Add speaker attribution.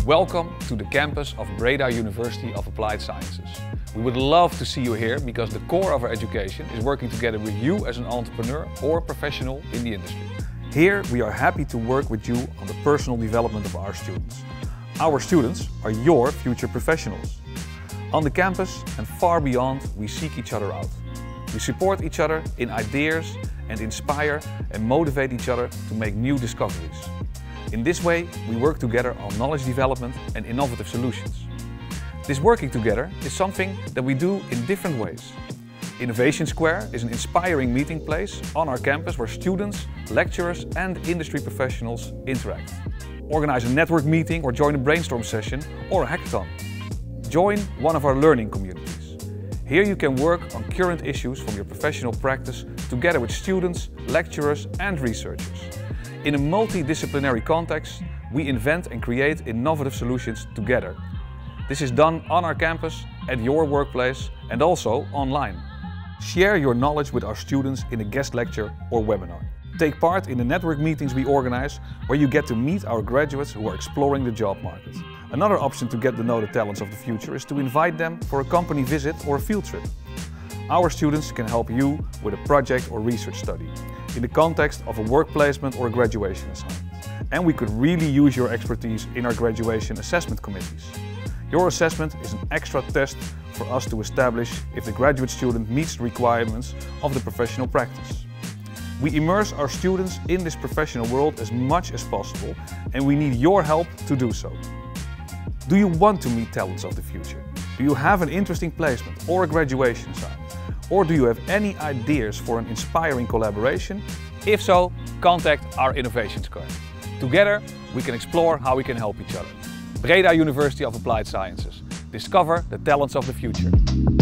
Speaker 1: Welcome to the campus of Breda University of Applied Sciences. We would love to see you here because the core of our education is working together with you as an entrepreneur or professional in the industry.
Speaker 2: Here we are happy to work with you on the personal development of our students. Our students are your future professionals. On the campus and far beyond, we seek each other out. We support each other in ideas and inspire and motivate each other to make new discoveries. In this way, we work together on knowledge development and innovative solutions. This working together is something that we do in different ways. Innovation Square is an inspiring meeting place on our campus where students, lecturers and industry professionals interact. Organize a network meeting or join a brainstorm session or a hackathon. Join one of our learning communities. Here you can work on current issues from your professional practice together with students, lecturers and researchers. In a multidisciplinary context, we invent and create innovative solutions together. This is done on our campus, at your workplace and also online. Share your knowledge with our students in a guest lecture or webinar. Take part in the network meetings we organize where you get to meet our graduates who are exploring the job market. Another option to get to know the talents of the future is to invite them for a company visit or a field trip. Our students can help you with a project or research study in the context of a work placement or a graduation assignment. And we could really use your expertise in our graduation assessment committees. Your assessment is an extra test for us to establish if the graduate student meets the requirements of the professional practice. We immerse our students in this professional world as much as possible and we need your help to do so. Do you want to meet talents of the future? Do you have an interesting placement or a graduation assignment? Or do you have any ideas for an inspiring collaboration?
Speaker 1: If so, contact our Innovation Square. Together, we can explore how we can help each other. Breda University of Applied Sciences. Discover the talents of the future.